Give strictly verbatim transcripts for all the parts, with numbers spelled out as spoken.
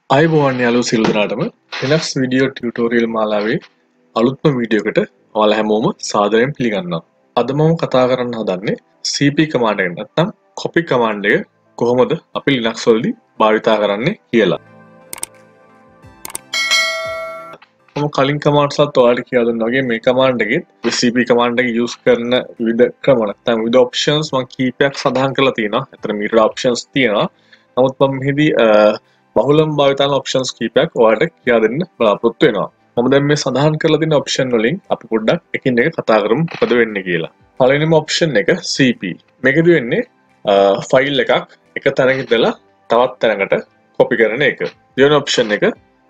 අයිබෝවන් යාළුවෝ සියලු දෙනාටම Linux වීඩියෝ ටියුටෝරියල් මාලාවේ අලුත්ම වීඩියෝ එකට ඔයාලා හැමෝම සාදරයෙන් පිළිගන්නවා. අද මම කතා කරන්න හදන්නේ cp command එක නැත්නම් copy command එක කොහොමද අපි Linux වලදී භාවිතා කරන්නේ කියලා. මම කලින් commands වලත් ඔයාලට කියලා දුන්නා වගේ මේ command එකෙත් cp command එක use කරන විවිධ ක්‍රම නැත්නම් විවිධ options මම කීපයක් සඳහන් කරලා තියෙනවා. අතන මීටර options තියෙනවා. නමුත් මම මෙහිදී බහුලම භාවිතාන ඔප්ෂන්ස් කීපයක් ඔයාලට කියලා දෙන්න බලාපොරොත්තු වෙනවා. මම දැන් මේ සඳහන් කරලා තියෙන ඔප්ෂන් වලින් අපි පොඩ්ඩක් එකින් එක කතා කරමු මොකද වෙන්නේ කියලා. පළවෙනිම ඔප්ෂන් එක cp. මේකෙදි වෙන්නේ ෆයිල් එකක් එක තැනක ඉඳලා තවත් තැනකට කොපි කරන එක. දෙවෙනි ඔප්ෂන් එක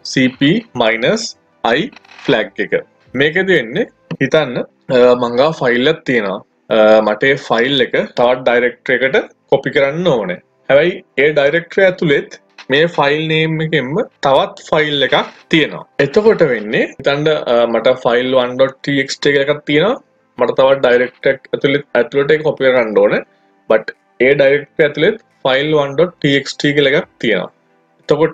cp-i flag එක. මේකෙදි වෙන්නේ හිතන්න මං ගාව ෆයිල් එකක් තියෙනවා. මට ඒ ෆයිල් එක තවත් ඩයිරෙක්ටරි එකට කොපි කරන්න ඕනේ. හැබැයි ඒ ඩයිරෙක්ටරි ඇතුළෙත් මේ ෆයිල් නේම් එකෙන්ම තවත් ෆයිල් එකක් තියෙනවා. එතකොට වෙන්නේ හිතන්න මට file one dot t x t එකක් තියෙනවා. මට තවත් ඩයිරෙක්ටරි එක ඇතුළේ ඇතුළට ඒක කොපි කරන්න ඕනේ. but ඒ ඩයිරෙක්ටරි ඇතුළේ file one dot t x t කියලා එකක් තියෙනවා. එතකොට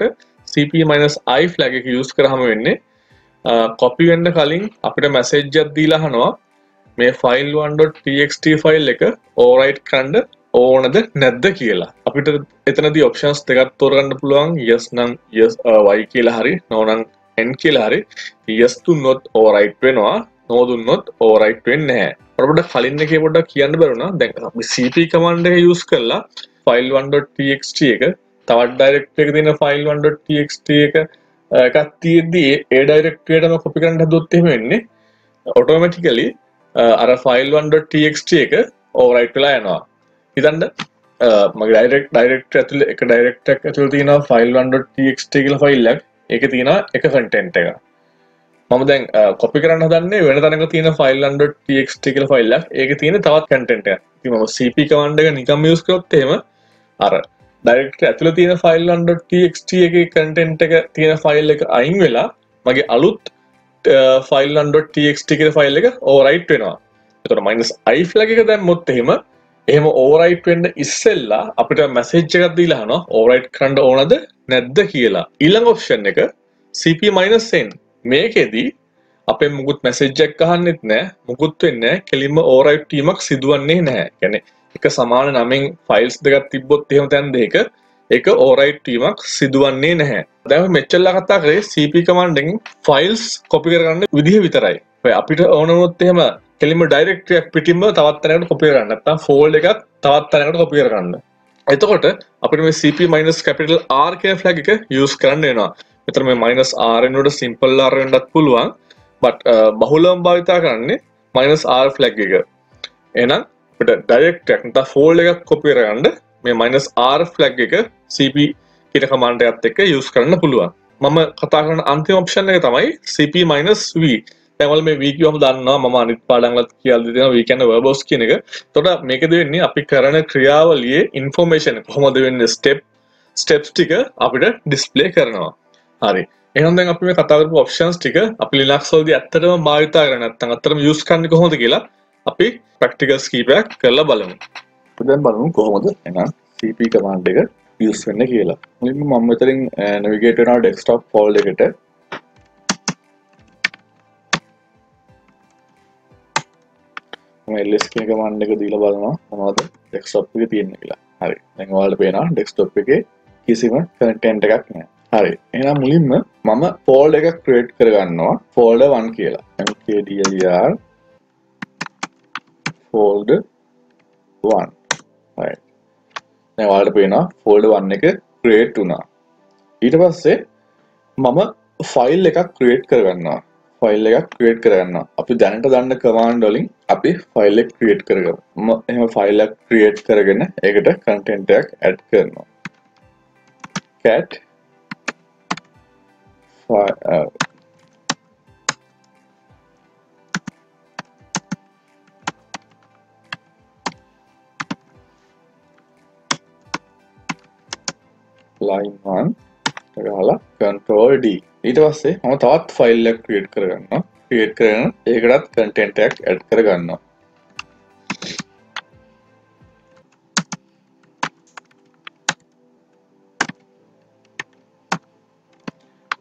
cp-i flag එක use කරාම වෙන්නේ කොපි වෙන්න කලින් අපිට මැසේජ් එකක් දීලා අහනවා මේ file one dot t x t file එක ඕවර්රයිට් කරන්න ඕනද නැද්ද කියලා. අපිට එතනදී ඔප්ෂන්ස් දෙකක් තෝරගන්න පුළුවන්. yes නම් yes y කියලා හරි no නම් n කියලා හරි. yes දුන්නොත් overwrite වෙනවා, no දුන්නොත් overwrite වෙන්නේ නැහැ. අපිට කලින් එකේ පොඩ්ඩක් කියන්න බැරුණා. දැන් අපි cp command එක use කරලා file one dot t x t එක තවත් ඩයිරෙක්ටරි එකක තියෙන file one dot t x t එක එකක් තියෙද්දී ඒ ඩයිරෙක්ටරි එකටම කොපි කරන්න හදුවොත් එහෙම වෙන්නේ automatically අර file one dot t x t එක overwrite වෙලා යනවා. හිතන්න මගේ ඩයිරෙක්ට් ඩයිරෙක්ටරි ඇතුලේ එක ඩයිරෙක්ටරි එකක් ඇතුලේ තියෙනවා file one dot t x t කියලා ෆයිල් එකක්. ඒකේ තියෙනවා එක content එක. මම දැන් කොපි කරන්න හදන්නේ වෙන තැනක තියෙන file one dot t x t කියලා ෆයිල් එකක්. ඒකේ තියෙන තවත් content එකක්. ඉතින් මම cp command එක නිකම්ම use කරොත් එහෙම අර ඩයිරෙක්ටරි ඇතුලේ තියෙන file one dot t x t එකේ content එක තියෙන ෆයිල් එක අයින් වෙලා මගේ අලුත් file one dot t x t කියලා ෆයිල් එක overwrite වෙනවා. එතකොට -i flag එක දැම්මොත් එහෙම එහෙම overwrite වෙන්න ඉස්සෙල්ලා අපිට message එකක් දීලා අහනවා overwrite කරන්න ඕනද නැද්ද කියලා. ඊළඟ option එක cp-n. මේකෙදි අපේ මුකුත් message එකක් අහන්නෙත් නැහැ, මුකුත් වෙන්නේ නැහැ. කෙලින්ම overwrite වීමක් සිදුවන්නේ නැහැ. කියන්නේ එක සමාන නමෙන් files දෙකක් තිබ්බොත් එහෙම තැන් දෙක ඒක overwrite වීමක් සිදුවන්නේ නැහැ. දැන් මෙච්චරලා කතා කරේ cp command එකෙන් files copy කරගන්න විදිහ විතරයි. අපිට ඕන වුණොත් එහෙම කෙලින්ම ඩයිරෙක්ටරි එකක් පිටින්ම තවත් තැනකට කොපි කරගන්න. නැත්නම් ෆෝල්ඩර් එකක් තවත් තැනකට කොපි කරගන්න. එතකොට අපිට මේ cp-R කියන ෆ්ලැග් එක යූස් කරන්න වෙනවා. මෙතන මේ -r එනකොට simple r වෙන්නත් පුළුවන්. but බහුලවම භාවිතා කරන්නේ -r ෆ්ලැග් එක. එහෙනම් අපිට ඩයිරෙක්ටරි එකක් නැත්නම් ෆෝල්ඩර් එකක් කොපි කරගන්න මේ -r ෆ්ලැග් එක cp කියන කමාන්ඩ් එකත් එක්ක යූස් කරන්න පුළුවන්. මම කතා කරන අන්තිම ඔප්ෂන් එක තමයි cp-v. දැන් වල මේ v කියවම දන්නවා මම අනිත් පාඩම් වලත් කියලා දෙනවා v කියන්නේ verbose කියන එක. එතකොට මේකද වෙන්නේ අපි කරන ක්‍රියාවලියේ information කොහොමද වෙන්නේ step steps ටික අපිට display කරනවා. හරි. එහෙනම් දැන් අපි මේ කතා කරපු options ටික අපි Linux වලදී ඇත්තටම භාවිතා කරන්නේ නැත්නම් ඇත්තටම use කරන්නේ කොහොමද කියලා අපි practicals කීපයක් කරලා බලමු. දැන් බලමු කොහොමද එහෙනම් cp command එක use වෙන්නේ කියලා. මුලින්ම මම මෙතනින් navigate වෙනවා desktop folder එකට. ls කියන command එක දීලා බලනවා මොනවද desktop එකේ තියෙන්නේ කියලා. හරි. දැන් ඔයාලට පේනවා desktop එකේ කිසිම content එකක් නැහැ. හරි. එහෙනම් මුලින්ම මම folder එකක් create කරගන්නවා folder one කියලා. mkdir folder one. right. දැන් ඔයාලට පේනවා folder one එක create වුණා. ඊට පස්සේ මම file එකක් create කරගන්නවා. ෆයිල් එකක් ක්‍රියේට් කරගන්නවා. අපි දැනට දන්න කමාන්ඩ් වලින් අපි ෆයිල් එක ක්‍රියේට් කරගමු. මම එහෙම ෆයිල් එකක් ක්‍රියේට් කරගෙන ඒකට කන්ටෙන්ට් එකක් ඇඩ් කරනවා. cat line one ගහලා control d. ඊට පස්සේ මම තවත් ෆයිල් එකක් ක්‍රියේට් කරගන්නවා. ක්‍රියේට් කරගෙන ඒකටත් කන්ටෙන්ට් එකක් ඇඩ් කරගන්නවා.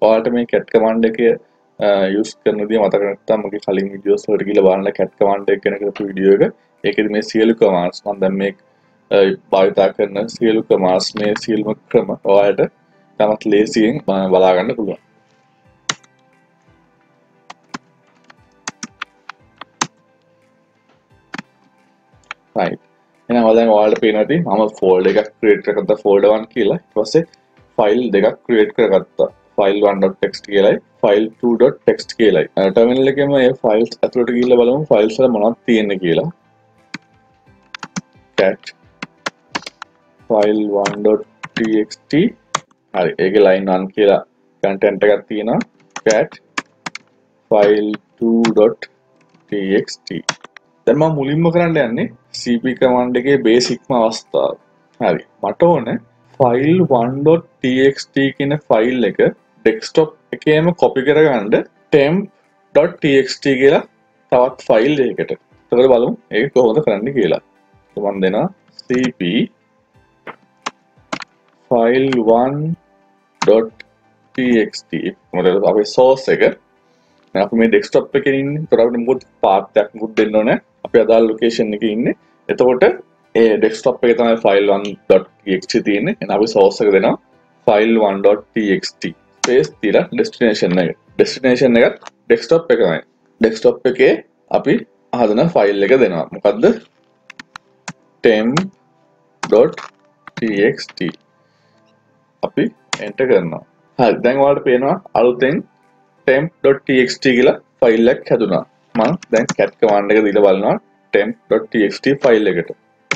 ඔයාලට මේ cat command එක use කරන විදිය මතක නැත්නම් මගේ කලින් videos වලට ගිහලා බලන්න cat command එක ගැන කරපු video එක. ඒකෙදි මේ සියලු commands මම දැන් මේ භාවිතා කරන සියලු commands මේ සියලුම ක්‍රම ඔයාලට තමත් ලේසියෙන් බලා ගන්න පුළුවන්. right. එහෙනම් දැන් ඔයාලට පේනවා ඇති මම folder එකක් create කරගත්තා folder one කියලා. ඊට පස්සේ file දෙකක් create කරගත්තා. file one dot t x t කියලායි file two dot t x t කියලායි. terminal එකේම මේ files ඇතුළට ගිහිල්ලා බලමු files වල මොනවද තියෙන්නේ කියලා. cat file one dot t x t හරි ඒකේ line one කියලා content එකක් තියෙනවා. cat file two dot t x t දැන් මම මුලින්ම කරන්න යන්නේ cp command එකේ basic ම අවස්ථාව. හරි මට ඕනේ file one dot t x t කියන file එක desktop එකේම copy කරගන්න temp dot t x t කියලා තවත් file එකකට. එතකොට බලමු ඒක කොහොමද කරන්න කියලා. මම දෙනවා cp file one dot t x t මොකද අපේ source එක දැන් අපි මේ desktop එකේ ඉන්නේ. ඒතර අපිට මොකද path එකක් මොකද දෙන්න ඕනේ. අපි අදාළ location එකේ ඉන්නේ. එතකොට ඒ desktop එකේ තමයි file one dot t x t තියෙන්නේ. එහෙනම් අපි source එක දෙනවා file one dot t x t space තියලා destination එක. destination එක desktop එකමයි. desktop එකේ අපි හදන file එක දෙනවා. මොකද්ද? temp dot t x t අපි enter කරනවා. හරි දැන් ඔයාලට පේනවා අලුතෙන් temp dot t x t කියලා file එකක් හැදුනා. මම දැන් cat command එක දීලා බලනවා temp dot t x t file එකට.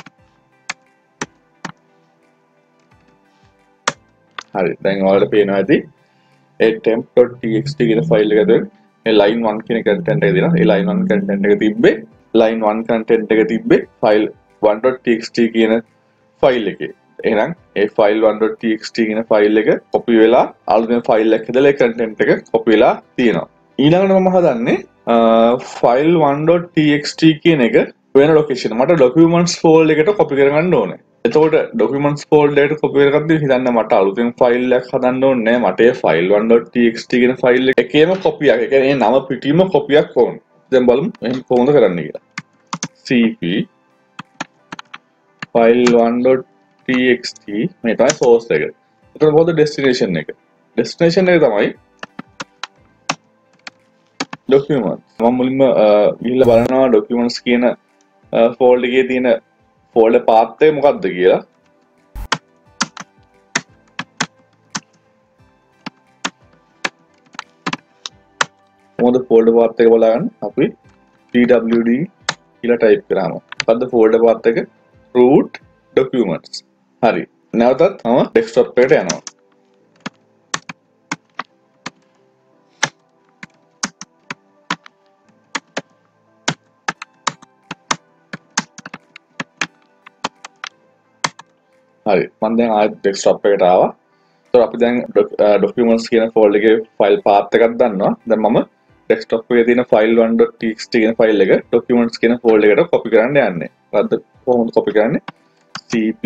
හරි දැන් ඔයාලට පේනවා ඇති ඒ temp dot t x t කියන file එක ඇතුලේ මේ line one කියන content එක දෙනවා. ඒ line one content එක තිබ්බේ line one content එක තිබ්බේ file one dot t x t කියන file එකේ. එහෙනම් ඒ file one dot t x t කියන file එක copy වෙලා අලුතෙන් file එකක් හදලා ඒ content එක copy වෙලා තියෙනවා. ඊළඟට මම හදන්නේ file one dot t x t කියන එක වෙන location මට documents folder එකට copy කරගන්න ඕනේ. එතකොට documents folder එකට copy කරගද්දී හිතන්න මට අලුතෙන් file එකක් හදන්න ඕනේ නැහැ. මට ඒ file one dot t x t කියන file එකේම copy එකක්. ඒ කියන්නේ නම පිටින්ම copy එකක් ඕනේ. දැන් බලමු එහෙනම් කොහොමද කරන්නේ කියලා. cp file one dot t x t මේ තමයි source එක. එතකොට මොකද destination එක? destination එක තමයි documents. මම මුලින්ම ගිහිල්ලා බලනවා documents කියන folder එකේ තියෙන folder path එක මොකක්ද කියලා. මොකද folder path එක බලන්න අපි pwd කියලා type කරාම මොකද්ද folder path එක? root documents. හරි. නැවතත් මම desktop එකට යනවා. හරි මම දැන් ආයෙත් desktop එකට ආවා. ඒතර අපි දැන් documents කියන folder එකේ file path එකක් දන්නවා. දැන් මම desktop එකේ තියෙන file one dot t x t කියන file එක documents කියන folder එකට copy කරන්න යන්නේ. මොකද්ද කොහොමද copy කරන්නේ? cp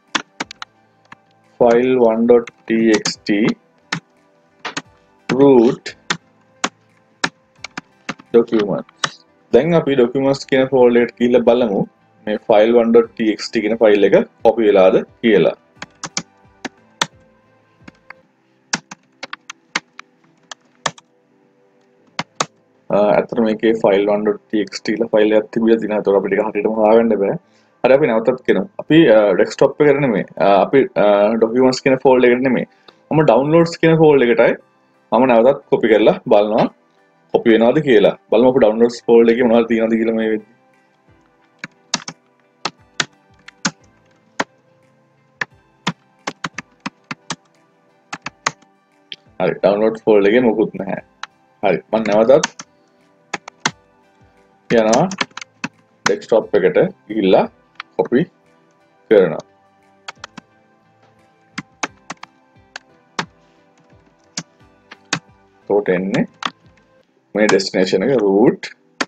file one dot t x t root documents. දැන් අපි documents කියන folder එකට ගිහිල්ලා බලමු මේ file one dot t x t කියන file එක copy වෙලාද කියලා. අතන මේකේ file one dot t x t කියලා file එකක් තිබිලා තියෙනවා. ඒතකොට අපිට ඒක හරියටම හොයාගන්න බෑ. හරි අපි නැවතත් කියනවා. අපි desktop එකට නෙමෙයි. අපි documents කියන folder එකට නෙමෙයි. මම downloads කියන folder එකටයි මම නැවතත් copy කරලා බලනවා copy වෙනවද කියලා. බලමු අපි downloads folder එකේ මොනවද තියෙනවද කියලා මේ වෙද්දි. හරි download folder එකේ මොකුත් නැහැ. හරි මම නැවතත් යනවා desktop එකට ගිහිල්ලා copy කරනවා. එතකොට එන්නේ මේ destination එක root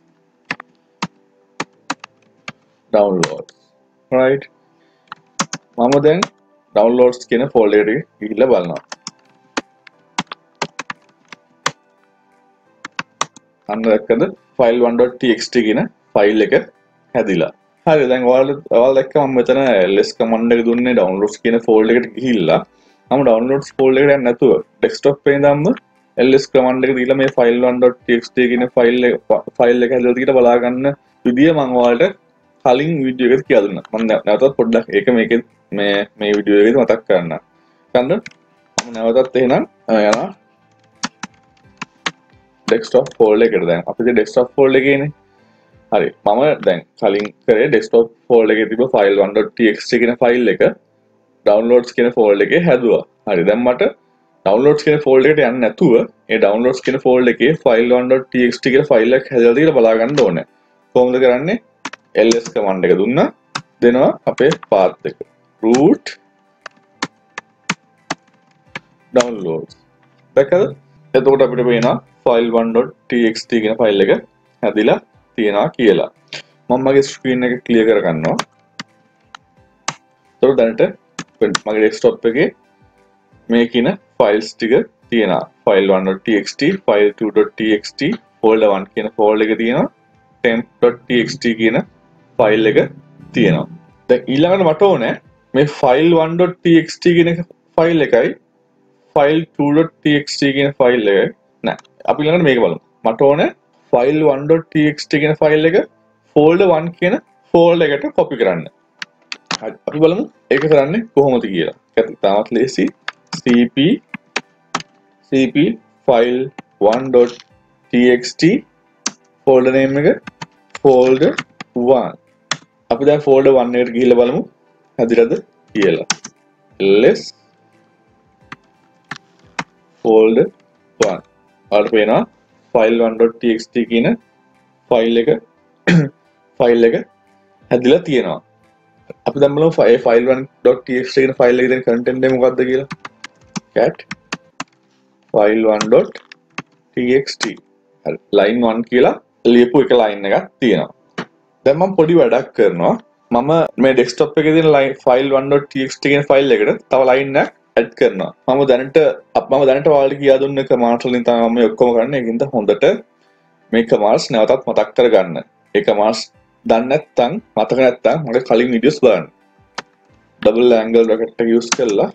downloads. right මම දැන් downloads කියන folder එකට ගිහිල්ලා බලනවා. අන්න දැක්කද file one dot t x t කියන ෆයිල් එක හැදිලා. හරි දැන් ඔයාලා ඔයාලා දැක්ක මම මෙතන ls command එක දුන්නේ downloads කියන folder එකට ගිහිල්ලා මම downloads folder එකට යන්නේ නැතුව desktop එකේ ඉඳන්ම ls command එක දීලා මේ file one dot t x t කියන ෆයිල් එක ෆයිල් එක හැදලා තියෙන බලා ගන්න විදිය මම ඔයාලට කලින් වීඩියෝ එකක කියලා දුන්නා. මම නැවතත් පොඩ්ඩක් ඒක මේකේ මේ මේ වීඩියෝ එකේදී මතක් කරන්න. ගන්න මම නැවතත් එහෙනම් යනවා desktop folder එකට. දැන් අපිට desktop folder එකේනේ. හරි මම දැන් කලින් කරේ desktop folder එකේ තිබ්බ file one dot t x t කියන ෆයිල් එක downloads කියන folder එකේ හැදුවා. හරි දැන් මට downloads කියන folder එකට යන්න නැතුව ඒ downloads කියන folder එකේ file one dot t x t කියන ෆයිල් එක හැදලා තියෙලා බලා ගන්න ඕනේ. කොහොමද කරන්නේ? ls command එක දුන්නා දෙනවා අපේ path එක root downloads දැක්කද? එතකොට අපිට පේනවා file one dot t x t කියන ෆයිල් එක හැදිලා තියෙනවා කියලා. මම මගේ ස්ක්‍රීන් එක ක්ලියර් කර ගන්නවා. එතකොට දැනට මගේ ඩෙස්ක්ටොප් එකේ මේ කියන ෆයිල්ස් ටික තියෙනවා. file one dot t x t, file two dot t x t, folder one කියන folder එක තියෙනවා. temp dot t x t කියන ෆයිල් එක තියෙනවා. දැන් ඊළඟට මට ඕනේ මේ file one dot t x t කියන ෆයිල් එකයි file two dot t x t කියන ෆයිල් එකයි නෑ අපි ඊළඟට මේක බලමු. මට ඕනේ file one dot t x t කියන ෆයිල් එක folder one කියන folder එකට copy කරන්න. හරි අපි බලමු ඒක කරන්නේ කොහොමද කියලා. ඒක තාමත් ලේසි. cp cp file one dot t x t folder name එක folder one. අපි දැන් folder one එකට ගිහිල්ලා බලමු හැදිලාද කියලා. ls folder one. ඔයාලට පේනවා file one dot t x t කියන ෆයිල් එක ෆයිල් එක හැදිලා තියෙනවා. අපි දැන් බලමු file one dot t x t කියන ෆයිල් එකේ තියෙන content එක මොකක්ද කියලා. cat file one dot t x t. හරි line one කියලා ලියපු එක line එකක් තියෙනවා. දැන් මම පොඩි වැඩක් කරනවා. මම මේ desktop එකේ තියෙන line file one dot t x t කියන ෆයිල් එකට තව line එකක් add කරනවා. මම දැනට මම දැනට ඔයාලට කියා දුන්න commands වලින් තමයි මම ඔක්කොම කරන්නේ. ඒකින්ද හොඳට මේ commands නැවතත් මතක් කරගන්න. ඒ commands දන්නේ නැත්නම් මතක නැත්නම් මගේ කලින් videos බලන්න. double angle bracket එක use කරලා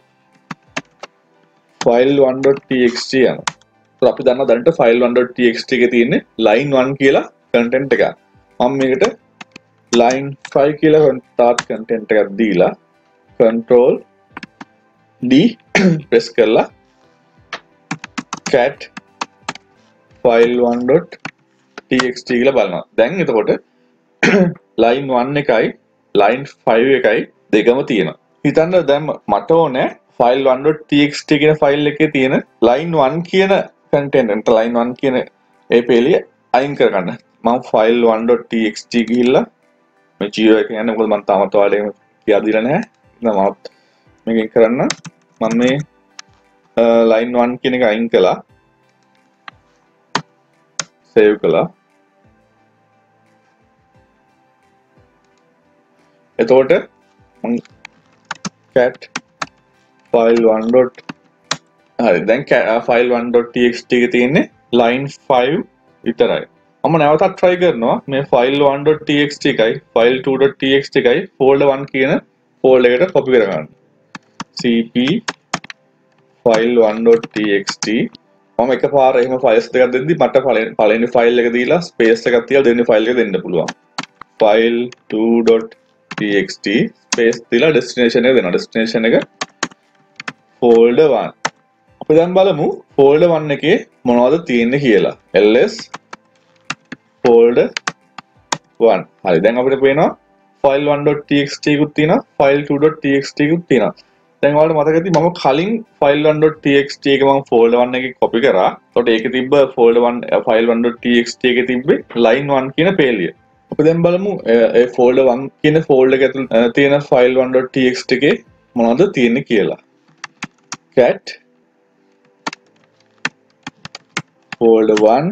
file one dot t x t යනවා. ඒත් අපි දන්නවා දැනට file one dot t x t එකේ තියෙන්නේ line one කියලා content එකක්. මම මේකට line five කියලා start content එකක් දීලා control D press කරලා cat file one dot t x t කියලා බලනවා. දැන් එතකොට line one එකයි line five එකයි දෙකම තියෙනවා. හිතන්න දැන් මට ඕනේ file one dot t x t කියන ෆයිල් එකේ තියෙන line one කියන content එක line one කියන ඒ පෙළිය අයින් කරගන්න. මම file one dot t x t ගිහිල්ලා මේ geo එක යන්නේ මොකද මම තාමත් ඔයාලට කියා දීලා නැහැ. මම මේකෙන් කරන්න මම මේ line one කියන එක අයින් කළා. save කළා. එතකොට මම cat file one dot හරි දැන් file one dot t x t එකේ තියෙන්නේ line five විතරයි. මම නැවතත් try කරනවා මේ file one dot t x t එකයි file two dot t x t එකයි folder one කියන folder එකට copy කරගන්න. cp file one dot t x t මම එකපාර එහෙම files දෙකක් දෙද්දි මට පළවෙනි file එක දීලා space එකක් තියලා දෙවෙනි file එක දෙන්න පුළුවන්. file two dot t x t space දීලා destination එක දෙනවා. destination එක folder one. අපි දැන් බලමු folder one එකේ මොනවද තියෙන්නේ කියලා. ls folder one. හරි දැන් අපිට පේනවා file one dot t x t එකකුත් තියෙනවා file two dot t x t එකකුත් තියෙනවා. දැන් ඔයාලට මතක ඇති මම කලින් file one dot t x t එක මම folder one එකේ copy කරා. එතකොට ඒකේ තිබ්බ folder one file one dot t x t එකේ තිබ්බේ line one කියන පෙළිය. අපි දැන් බලමු ඒ folder one කියන folder එක ඇතුළේ තියෙන file one dot t x t එකේ මොනවද තියෙන්නේ කියලා. cat folder one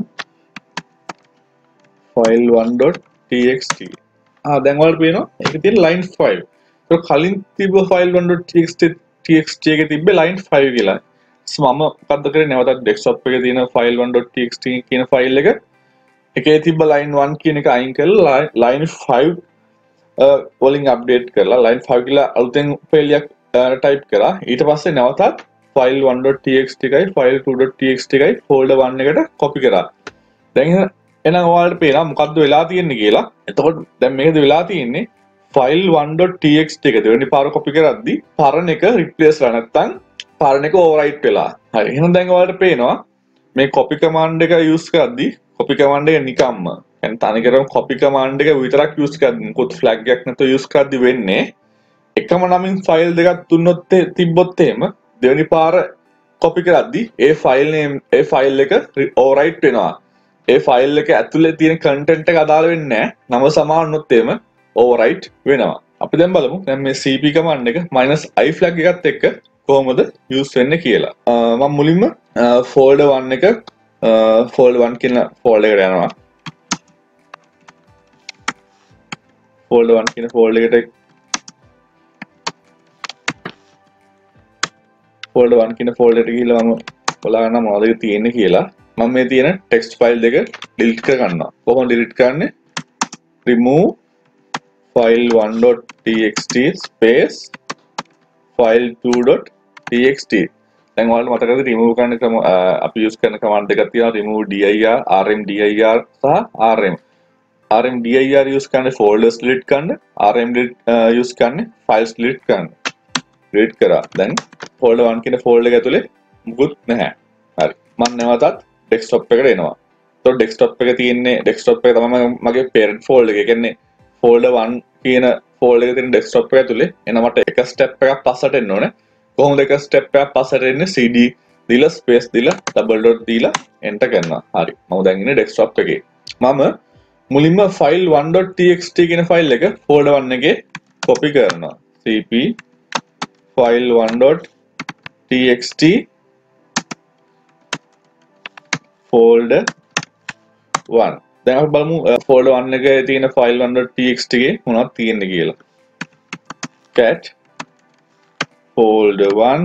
file one dot t x t. ආ දැන් ඔයාලට පේනවා ඒකේ තියෙන line five. ඒක කලින් තිබ්බ file one dot t x t t x t එකේ තිබ්බේ line five කියලා. මම මොකද්ද කරේ නැවතත් desktop එකේ තියෙන file one dot t x t කියන ෆයිල් එක එකේ තිබ්බ line one කියන එක අයින් කරලා line five වලින් අප්ඩේට් කරලා line five කියලා අලුතෙන් ෆයිල් එකක් ටයිප් කරා. ඊට පස්සේ නැවතත් file one dot t x t එකයි file two dot t x t එකයි folder one එකට copy කරා. දැන් එහෙනම් ඔයාලට පේනවා මොකද්ද වෙලා තියෙන්නේ කියලා. එතකොට දැන් මේකද වෙලා තියෙන්නේ file one dot t x t එක දෙවෙනි පාර copy කරද්දි පරණ එක replace කරලා නැත්නම් පරණ එක overwrite වෙලා. හරි. එහෙනම් දැන් ඔයාලට පේනවා මේ copy command එක use කරද්දි copy command එක නිකම්ම يعني තනිකරම copy command එක විතරක් use කරද්දි මොකොත් flag එකක් නැතුව use කරද්දි වෙන්නේ එකම නමින් file දෙකක් දුන්නොත් තිබ්බොත් එහෙම දෙවෙනි පාර copy කරද්දි ඒ file name ඒ file එක overwrite වෙනවා. ඒ file එක ඇතුලේ තියෙන content එක අදාළ වෙන්නේ නැහැ. නම සමාන වුණොත් එහෙම overwrite වෙනවා. අපි දැන් බලමු දැන් මේ cp command එක -i flag එකත් එක්ක කොහොමද use වෙන්නේ කියලා. මම මුලින්ම folder one එක folder one කියන folder එකට යනවා. folder one කියන folder එකට folder one කියන folder එකට ගිහිල්ලා මම බලා ගන්න මොනවද තියෙන්නේ කියලා. මම මේ තියෙන text file දෙක delete කර ගන්නවා. කොහොමද delete කරන්නේ? remove file one dot t x t space file two dot t x t. දැන් ඔයාලට මතකද remove කරන ක්‍රම අපි use කරන command එකක් තියෙනවා remove dir rmdir සහ rm. rmdir use කරන්නේ folders delete කරන්න, rm use කරන්නේ files delete කරන්න. delete කරා. දැන් folder one කියන folder එක ඇතුලේ මුකුත් නැහැ. හරි. මම නැවතත් desktop එකට එනවා. ඒතකොට desktop එක තියෙන්නේ desktop එක තමයි මගේ parent folder එක. ඒ කියන්නේ folder one කියන folder එකේ තියෙන desktop එක ඇතුලේ එන මට එක step එකක් පස්සට එන්න ඕනේ. කොහොමද එක step එකක් පස්සට එන්නේ? cd දීලා space දීලා double dot දීලා enter කරනවා. හරි. මම දැන් ඉන්නේ desktop එකේ. මම මුලින්ම file one dot t x t කියන file එක folder one එකේ copy කරනවා. cp file one dot t x t folder one. දැන් අපි බලමු folder one එකේ තියෙන file one dot t x t එකේ මොනවද තියෙන්නේ කියලා. cat folder one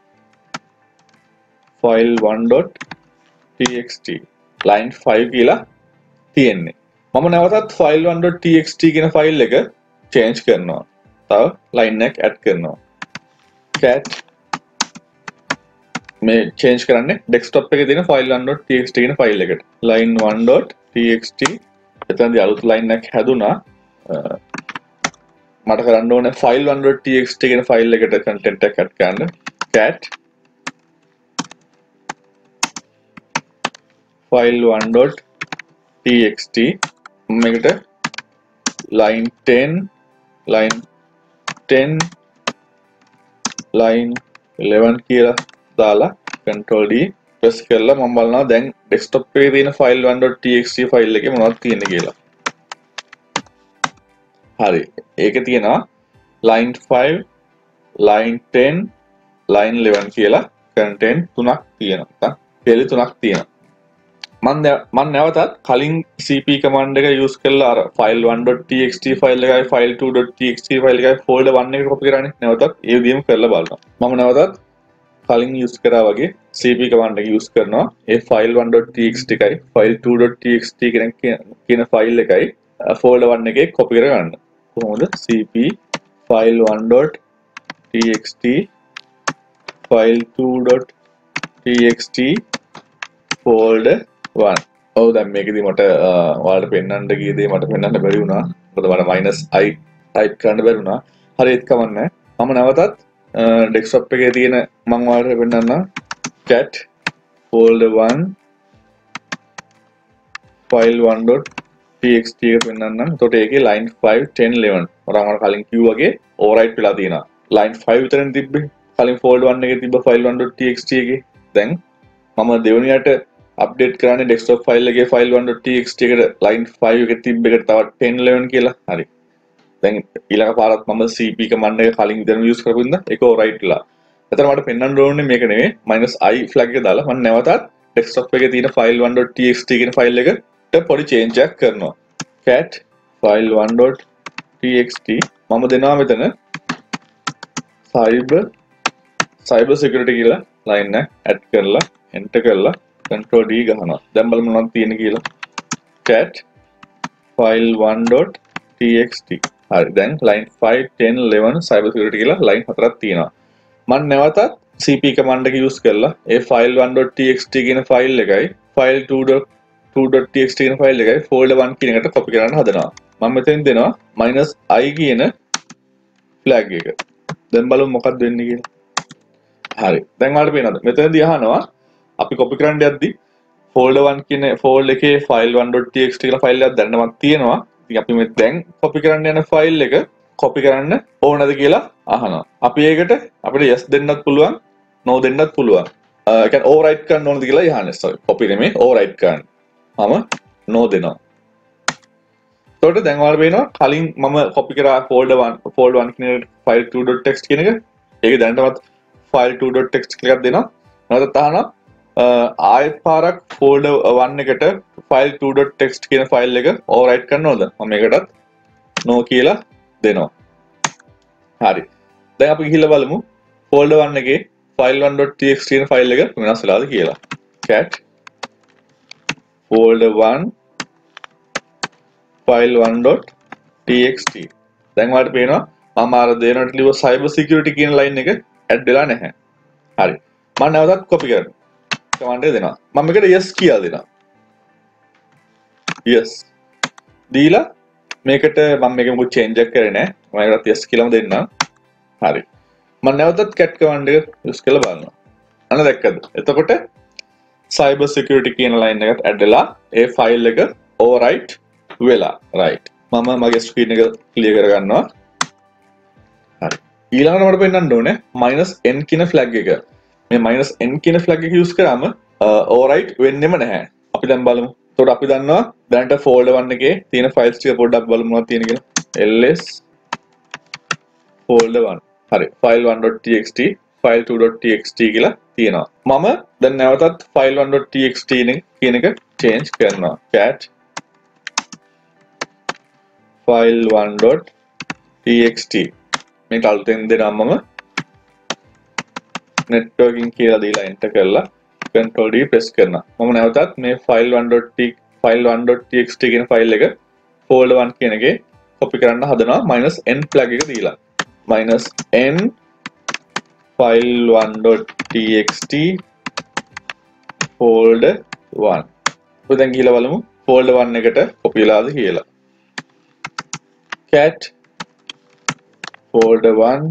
file one dot t x t line five කියලා තියෙන්නේ. මම නැවතත් file one dot t x t කියන file එක change කරනවා. තව line එකක් add කරනවා. cat මේ change කරන්නේ desktop එකේ තියෙන file one dot t x t කියන file එකට. line one dot t x t එතනදී අලුත් line එකක් හැදුනා. මට කරන්න ඕනේ file one dot t x t කියන file එකට content එකක් add කරන්න. cat file one dot t x t මේකට line ten line ten line eleven කියලා දාලා control D press කරලා මම බලනවා දැන් desktop එකේ තියෙන file one dot t x t file එකේ මොනවද තියෙන්නේ කියලා. හරි. ඒකේ තියෙනවා line five line ten line eleven කියලා content තුනක් තියෙනවා. නැත්නම් පෙළ තුනක් තියෙනවා. මම මම නැවතත් කලින් cp command එක use කරලා අර file one dot t x t file එකයි file two dot t x t file එකයි folder one එකට copy කරන්නේ. නැවතත් ඒ විදිහම කරලා බලනවා. මම නැවතත් කලින් use කරා වගේ cp command එක use කරනවා. ඒ file one dot t x t එකයි file two dot t x t කියන කියන file එකයි folder one එකේ copy කර ගන්න. කොහොමද? cp file one dot t x t file two dot t x t folder one. ඔව් දැන් මේකෙදි මට ඔයාලට පෙන්වන්න ගිය දේ මට පෙන්වන්න බැරි වුණා. මොකද මට minus i type කරන්න බැරි වුණා. හරි ඒක කමන්නේ. මම නැවතත් desktop එකේ තියෙන මම ඔයාලට පෙන්වන්නම් cat folder one file one dot t x t එක පෙන්වන්නම්. එතකොට ඒකේ line five ten eleven ඔරන් මම කලින් කිව්වා වගේ overwrite වෙලා තියෙනවා. line five විතරනේ තිබ්බේ. කලින් folder one එකේ තිබ්බ file one dot t x t එකේ. දැන් මම දෙවෙනියට අප්ඩේට් කරන්නේ desktop file එකේ file one dot t x t එකට line five එකේ තිබ්බ එකට තව ten eleven කියලා. හරි. දැන් ඊළඟ පාරත් මම cp command එක කලින් විතරම use කරපු ඉඳන් ඒක overwrite වෙලා. එතන මට පෙන්වන්න ඕනේ මේක නෙමෙයි minus i flag එක දාලා මම නැවතත් desktop එකේ තියෙන file one dot t x t කියන file එකට පොඩි change එකක් කරනවා. cat file one dot t x t මම දෙනවා මෙතන cyber cyber security කියලා line එක add කරලා enter කරලා control D ගහනවා. දැන් බලමු මොනවද තියෙන්නේ කියලා. cat file one dot txt. හරි දැන් line five ten eleven cyber security කියලා line හතරක් තියෙනවා. මම නැවතත් cp command එක use කරලා ඒ file one dot txt කියන file එකයි file two dot two dot txt කියන file එකයි folder one කියන එකට copy කරන්න හදනවා. මම මෙතෙන් දෙනවා minus I කියන flag එක. දැන් බලමු මොකක්ද වෙන්නේ කියලා. හරි. දැන් ඔයාලට පේනවද? මෙතනදී අහනවා අපි copy කරන්න යද්දි folder one කියන folder එකේ file one dot txt කියලා file එකක් දැන්නමක් තියෙනවා. ඉතින් අපි මේ දැන් copy කරන්න යන file එක copy කරන්න ඕනද කියලා අහනවා. අපි ඒකට අපිට yes දෙන්නත් පුළුවන්, no දෙන්නත් පුළුවන්. ඒ කියන්නේ overwrite කරන්න ඕනද කියලා අහන්නේ. sorry. copy නෙමෙයි overwrite කරන්න. මම no දෙනවා. එතකොට දැන් ඔයාලට පේනවා කලින් මම copy කරා folder one folder one කියන file two dot txt කියන එක. ඒක දැනටමත් file two dot txt එකක් දෙනවා. නැවතත් අහනවා ආයෙත් පාරක් folder one එකට file two dot txt කියන file එක overwrite කරන්න ඕනද? මම මේකටත් no කියලා දෙනවා. හරි. දැන් අපි ගිහිල්ලා බලමු folder one එකේ file one dot txt කියන file එක වෙනස් වෙලාද කියලා. cat folder one file one dot txt. දැන් ඔයාලට පේනවා මම අර දෙනට ලියව cyber security කියන line එක add වෙලා නැහැ. හරි. මම නැවතත් copy කරනවා. command එක දෙනවා. මම මේකට yes කියලා දෙනවා. yes. දීලා මේකට මම මේක මොකද change එකක් කරේ නැහැ. මම ඒකට yes කියලාම දෙන්නම්. හරි. මම නැවතත් cat command එක use කරලා බලනවා. අන්න දැක්කද? එතකොට cyber security කියන line එකට add වෙලා ඒ file එක overwrite වෙලා. right. මම මගේ screen එක clear කරගන්නවා. හරි. ඊළඟට මට පෙන්නන්න ඕනේ minus n කියන flag එක. මේ minus n කියන flag එක use කරාම overwrite වෙන්නෙම නැහැ. අපි දැන් බලමු. එතකොට අපි දන්නවා දැනට folder one එකේ තියෙන files ටික පොඩ්ඩක් බලමු මොනවද තියෙන කියලා. ls folder one. හරි. file one dot txt file two dot txt කියලා තියෙනවා. මම දැන් නැවතත් file one dot txt කියන එක change කරනවා. cat file one dot txt මේක අලුතෙන් දෙනවා මම networking කියලා දීලා enter කරලා control D press කරනවා. මම නැවතත් මේ file one dot t file one dot txt කියන file එක folder one කියන එකේ copy කරන්න හදනවා minus n flag එක දීලා. minus n file one dot txt folder one. අපි දැන් ගිහලා බලමු folder one එකට copy වෙලාද කියලා. cat folder one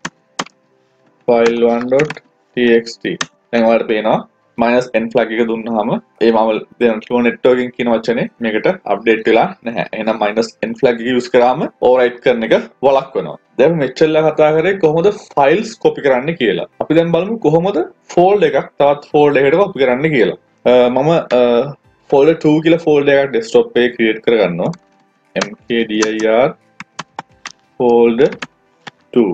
file one dot txt. දැන් ඔයාලට පේනවා minus n flag එක දුන්නාම ඒ මම දැන් කිව්ව networking කියන වචනේ මේකට update වෙලා නැහැ. එහෙනම් minus n flag එක use කරාම overwrite කරන එක වළක්වනවා. දැන් මෙච්චරලා කතා කරේ කොහොමද files copy කරන්න කියලා. අපි දැන් බලමු කොහොමද folder එකක් තවත් folder එකකට copy කරන්න කියලා. මම folder two කියලා folder එකක් desktop එකේ create කරගන්නවා. mkdir folder two.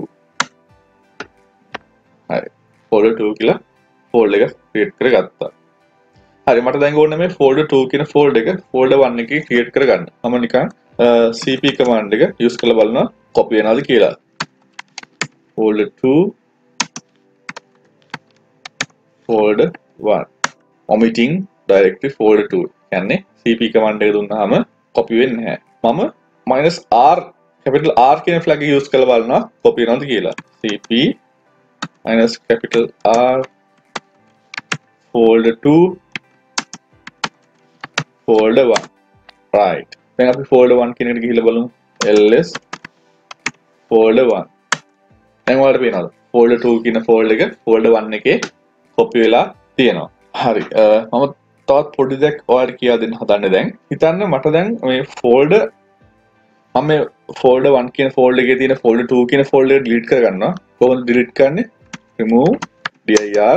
හරි. folder two කියලා folder එක create කරගත්තා. හරි මට දැන් ඕනේ මේ folder two කියන folder එක folder one එකේ create කරගන්න. මම නිකන් cp command එක use කරලා බලනවා copy වෙනවද කියලා. folder two folder one omitting directly folder two. කියන්නේ cp command එක දුන්නාම copy වෙන්නේ නැහැ. මම minus r capital R කියන flag එක use කරලා බලනවා copy වෙනවද කියලා. cp minus capital R folder two folder one. right. දැන් අපි folder one කියන එකට ගිහිල්ලා බලමු. ls folder one. දැන් ඔයාලට පේනවද? folder two කියන folder එක folder one එකේ copy වෙලා තියෙනවා. හරි. මම තවත් පොඩි දෙයක් ඔයාලට කියලා දෙන්න හදන්නේ දැන්. හිතන්න මට දැන් මේ folder මම මේ folder one කියන folder එකේ තියෙන folder two කියන folder එක delete කරගන්නවා. කොහොමද delete කරන්නේ? remove dir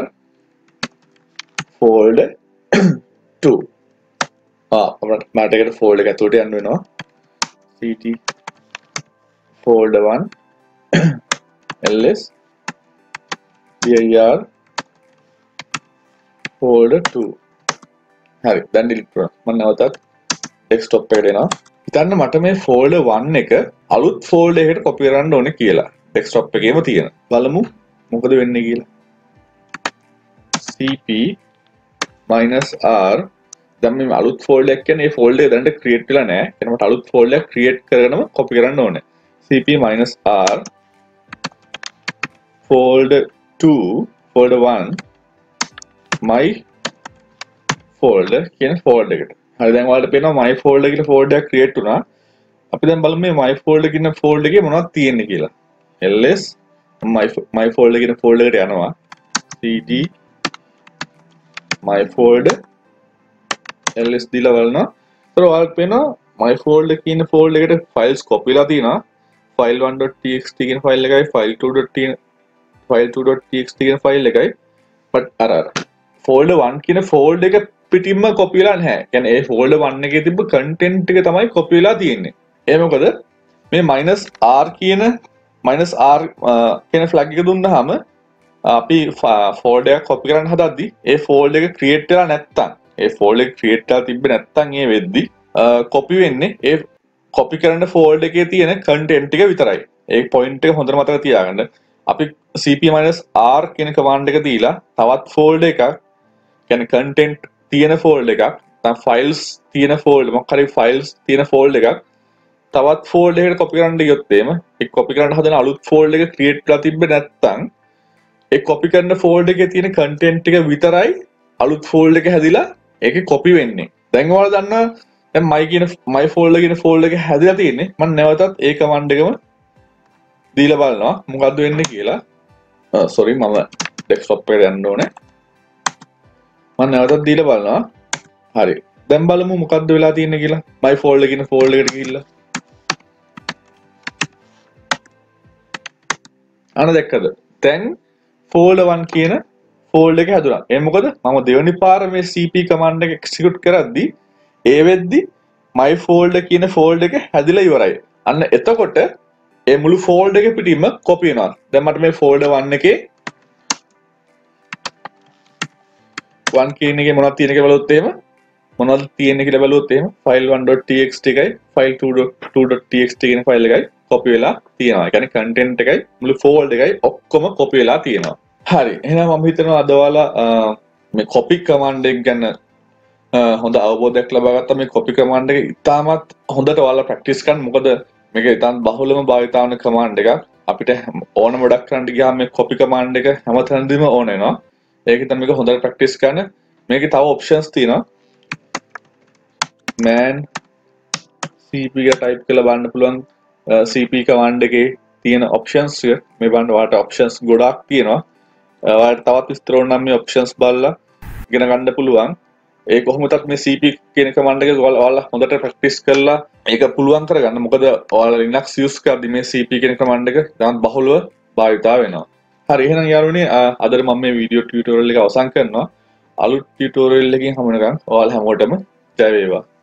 folder two. ආ අපිට මට ඒකට folder එක ඇතුළට යන්න වෙනවා. ct folder one ls dir folder two. හරි දැන් delete කරනවා. මම නැවතත් desktop එකට එනවා. හිතන්න මට මේ folder one එක අලුත් folder එකකට copy කරන්න ඕනේ කියලා. desktop එකේම තියෙන. බලමු මොකද වෙන්නේ කියලා. cp minus r දැන් මේ අලුත් ෆෝල්ඩර් එක කියන්නේ මේ ෆෝල්ඩර් එක දැනට ක්‍රියේට් වෙලා නැහැ. එහෙනම් මට අලුත් ෆෝල්ඩර් එක ක්‍රියේට් කරගෙනම කොපි කරන්න ඕනේ. cp-r folder two folder one my folder කියන ෆෝල්ඩර් එකට. හරි දැන් ඔයාලට පේනවා my folder කියලා ෆෝල්ඩර් එකක් ක්‍රියේට් වුණා. අපි දැන් බලමු මේ my folder කියන ෆෝල්ඩර් එකේ මොනවද තියෙන්නේ කියලා. ls my my folder කියන ෆෝල්ඩර් එකට යනවා. cd my folder ls දීලා බලනවා. ඒතර ඔයාලට පේනවා my folder කියන ෆෝල්ඩර් එකට files copy වෙලා තියෙනවා. file one dot t x t කියන ෆයිල් එකයි file two dot t file two dot t x t කියන ෆයිල් එකයි but අර අර folder one කියන ෆෝල්ඩර් එක පිටින්ම copy වෙලා නැහැ. කියන්නේ ඒ folder one එකේ තිබ්බ content එක තමයි copy වෙලා තියෙන්නේ. ඒ මොකද මේ minus r කියන minus r කියන flag එක දුන්නාම අපි folder එකක් copy කරන්න හදද්දි ඒ folder එක create වෙලා නැත්තම් ඒ folder එක create වෙලා තිබ්බේ නැත්තම් ඒ වෙද්දි copy වෙන්නේ ඒ copy කරන folder එකේ තියෙන content ටික විතරයි. ඒ point එක හොඳට මතක තියාගන්න. අපි cp-r කියන command එක දීලා තවත් folder එකක් කියන්නේ content තියෙන folder එකක් නැත්නම් files තියෙන folder මොකක් හරි files තියෙන folder එකක් තවත් folder එකකට copy කරන්න ගියොත් එහෙම ඒ copy කරන්න හදන අලුත් folder එක create කරලා තිබ්බේ නැත්නම් ඒ copy කරන folder එකේ තියෙන content ටික විතරයි අලුත් folder එක හැදිලා ඒකේ copy වෙන්නේ. දැන් ඔයාලා දන්නවා දැන් my කියන my folder කියන folder එක හැදිලා තියෙන්නේ. මම නැවතත් ඒ command එකම දීලා බලනවා මොකද්ද වෙන්නේ කියලා. ආ sorry මම desktop එකට යන්න ඕනේ. මම නැවතත් දීලා බලනවා. හරි. දැන් බලමු මොකද්ද වෙලා තියෙන්නේ කියලා. my folder කියන folder එකට ගිහිල්ලා. අන්න දැක්කද? දැන් folder one කියන folder එක හැදුනා. ඒ මොකද මම දෙවෙනි පාර මේ cp command එක execute කරද්දී ඒ වෙද්දි my folder කියන folder එක හැදිලා ඉවරයි. අන්න එතකොට ඒ මුළු folder එක පිටින්ම copy වෙනවා. දැන් මට මේ folder one එකේ one කියන එකේ මොනවද තියෙන කියලා බලුවොත් එහෙම මොනවද තියෙන්නේ කියලා බලුවොත් එහෙම file one dot t x t එකයි file two dot t x t කියන ෆයිල් එකයි copy වෙලා තියෙනවා. ඒ කියන්නේ content එකයි මුළු folder එකයි ඔක්කොම copy වෙලා තියෙනවා. හරි. එහෙනම් මම හිතනවා අද ඔයාලා මේ copy command එක ගැන හොඳ අවබෝධයක් ලබා ගත්තා. මේ copy command එක ඉතාමත් හොඳට ඔයාලා practice කරන්න. මොකද මේක ඉතාම බහුලම භාවිත වන command එකක්. අපිට ඕනම වැඩක් කරන්න ගියාම මේ copy command එක හැමතැනදීම ඕන වෙනවා. ඒක තමයි මේක හොඳට practice කරන්න. මේකේ තව options තියෙනවා. man cp එක type කරලා බලන්න පුළුවන්. cp command එකේ තියෙන options එක මේ බලන්න ඔයාලට options ගොඩාක් තියෙනවා. ඔයාලට තවත් විස්තර ඕන නම් මේ options බලලා ඉගෙන ගන්න පුළුවන්. ඒ කොහොමදත් මේ cp කියන command එක ඔයාලා හොඳට practice කරලා ඒක පුළුවන් කරගන්න. මොකද ඔයාලා Linux use කරද්දී මේ cp කියන command එක දැන් බහුලව භාවිතා වෙනවා. හරි එහෙනම් යාළුවනේ අද මම මේ වීඩියෝ ටියුටෝරියල් එක අවසන් කරනවා. අලුත් ටියුටෝරියල් එකකින් හමු වෙනකන් ඔයාලා හැමෝටම ජය වේවා.